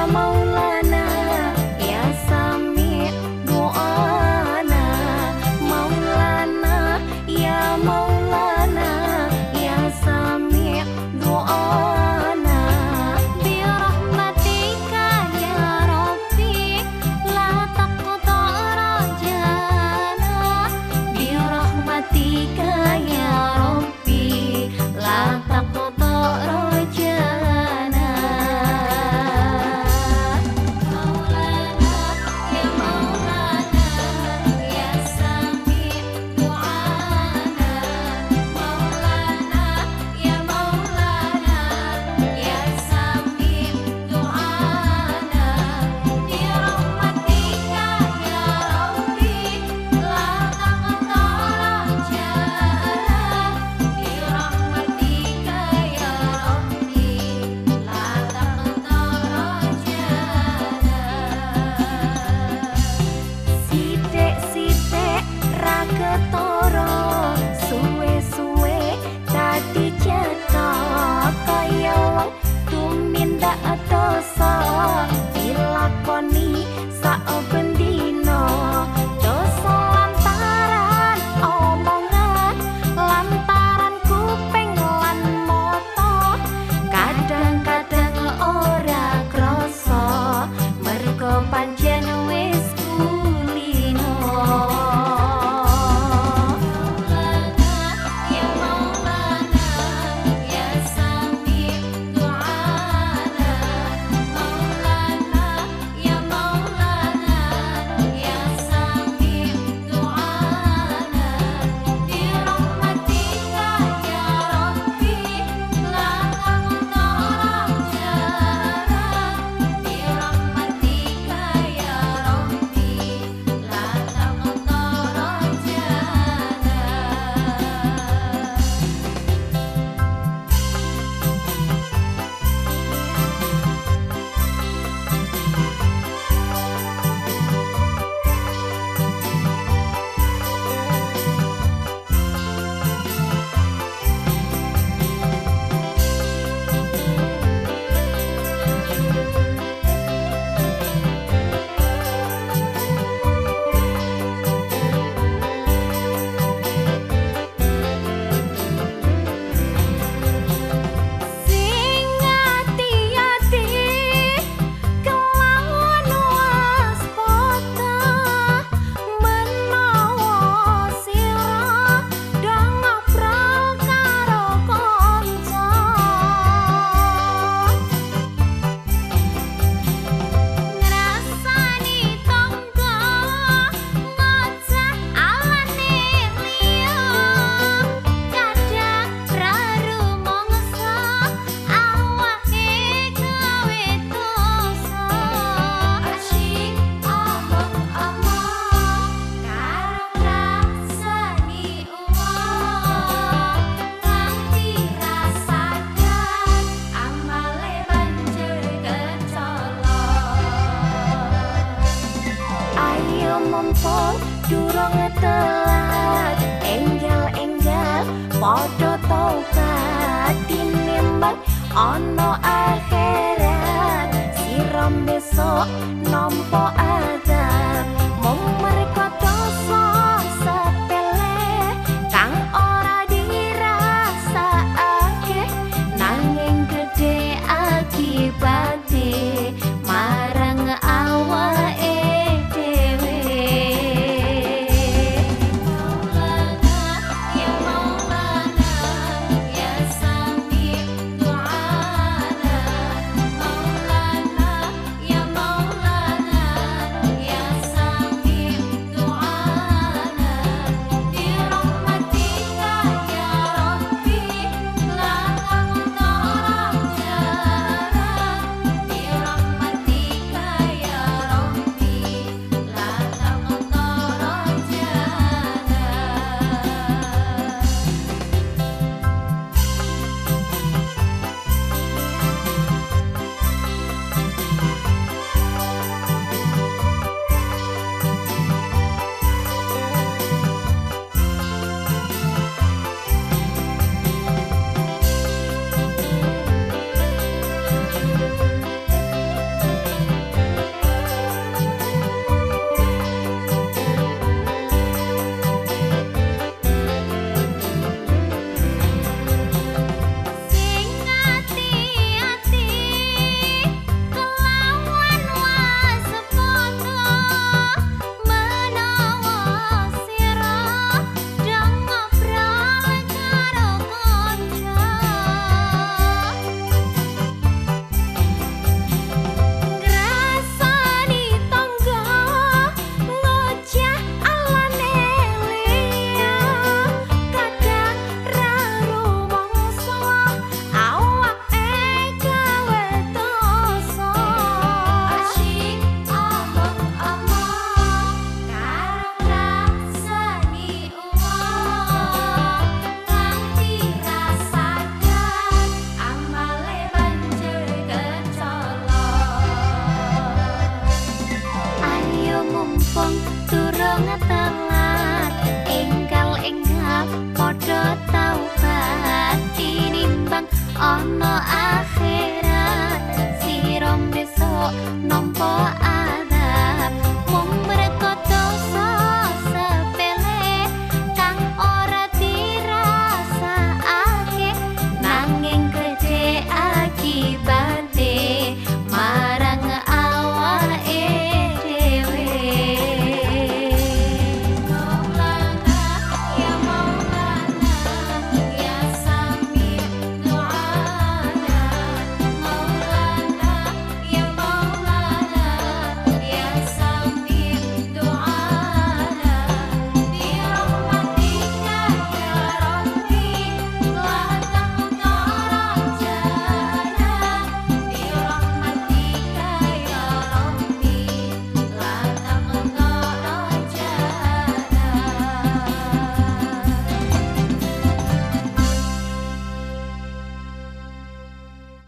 Maulana ya sami doana Maulana ya Maulana ya sami doana bi rahmatika ya Rabbi la taqta rajana bi rahmatika ya Rabbi la taqta rajana Maulana ya Maulana ya sami doana Maulana ya Maulana ya sami doana bi rahmatika ya Rabbi la taqta rajana bi rahmatika ya Rabbi la taqta rajana sithik-sithik ra ketara suwe-suwe dadi cetha kaya wong tumindak dosa dilakoni saben dina dosa lantaran omongan lantaran kuping lan mata kadang-kadang ora krasa mergo pancen wis kulino Maulana ya Maulana ya sami doana Maulana ya Maulana ya sami doana bi rahmatika ya Rabbi la taqta rajana bi rahmatika ya Rabbi la taqta sing ati-ati kelawan waspada menawa sira dang ngobrol karo kanca ngrasani tangga ngoceh alane liya kadang rarumangsa awake gawe dosa asyik omong-omong karo rasani uwong nganti rasakan amale banjur kecolok ayo mumpung durung telat enggal-enggal padha tobat tinimbang ana akhirat siram besok nampa azab